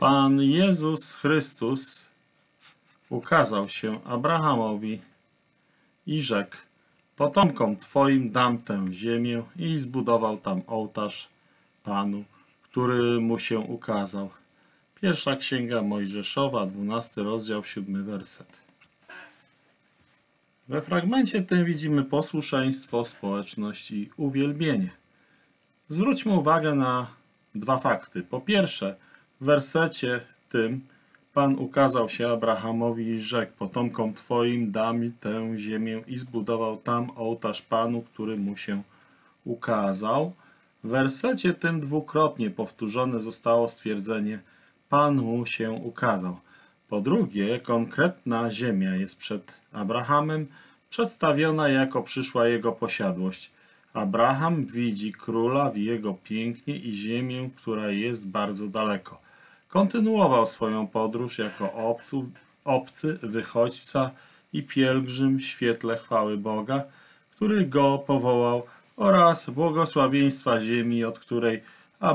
Pan Jezus Chrystus ukazał się Abrahamowi i rzekł: potomkom Twoim dam tę ziemię, i zbudował tam ołtarz Panu, który mu się ukazał. Pierwsza Księga Mojżeszowa, 12 rozdział, 7 werset. We fragmencie tym widzimy posłuszeństwo, społeczność i uwielbienie. Zwróćmy uwagę na dwa fakty. Po pierwsze, w wersecie tym Pan ukazał się Abrahamowi i rzekł: potomkom Twoim dam tę ziemię, i zbudował tam ołtarz Panu, który mu się ukazał. W wersecie tym dwukrotnie powtórzone zostało stwierdzenie: Pan mu się ukazał. Po drugie, konkretna ziemia jest przed Abrahamem przedstawiona jako przyszła jego posiadłość. Abraham widzi króla w jego pięknie i ziemię, która jest bardzo daleko. Kontynuował swoją podróż jako obcy, wychodźca i pielgrzym w świetle chwały Boga, który go powołał, oraz błogosławieństwa ziemi, od której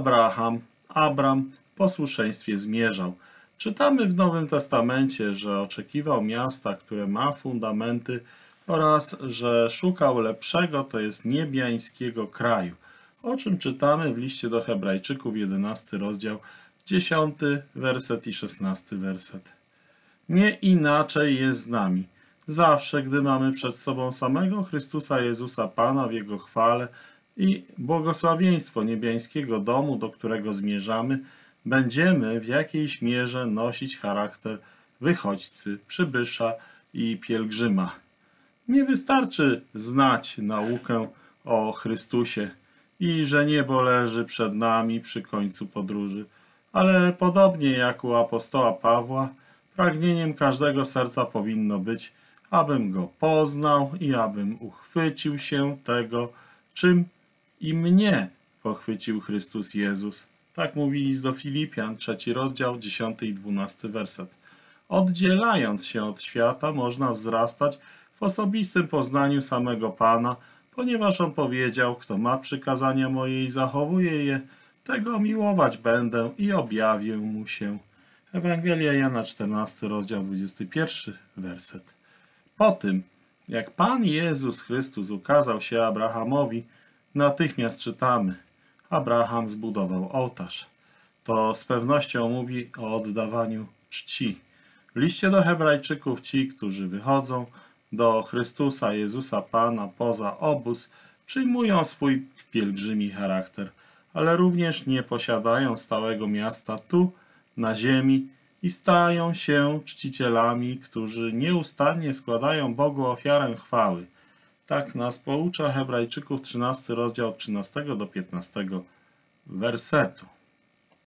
Abram w posłuszeństwie zmierzał. Czytamy w Nowym Testamencie, że oczekiwał miasta, które ma fundamenty, oraz że szukał lepszego, to jest niebiańskiego kraju, o czym czytamy w liście do Hebrajczyków, 11 rozdział, 10 werset i 16 werset. Nie inaczej jest z nami. Zawsze, gdy mamy przed sobą samego Chrystusa Jezusa Pana w Jego chwale i błogosławieństwo niebiańskiego domu, do którego zmierzamy, będziemy w jakiejś mierze nosić charakter wychodźcy, przybysza i pielgrzyma. Nie wystarczy znać naukę o Chrystusie i że niebo leży przed nami przy końcu podróży, ale podobnie jak u apostoła Pawła, pragnieniem każdego serca powinno być, abym go poznał i abym uchwycił się tego, czym i mnie pochwycił Chrystus Jezus. Tak mówi list do Filipian, 3 rozdział, 10 i 12 werset. Oddzielając się od świata, można wzrastać w osobistym poznaniu samego Pana, ponieważ On powiedział: kto ma przykazania moje i zachowuje je, tego miłować będę i objawię mu się. Ewangelia Jana, 14 rozdział, 21 werset. Po tym, jak Pan Jezus Chrystus ukazał się Abrahamowi, natychmiast czytamy: Abraham zbudował ołtarz. To z pewnością mówi o oddawaniu czci. W liście do Hebrajczyków ci, którzy wychodzą do Chrystusa Jezusa Pana poza obóz, przyjmują swój pielgrzymi charakter, ale również nie posiadają stałego miasta tu, na ziemi, i stają się czcicielami, którzy nieustannie składają Bogu ofiarę chwały. Tak nas poucza Hebrajczyków, 13 rozdział, 13 do 15 wersetu.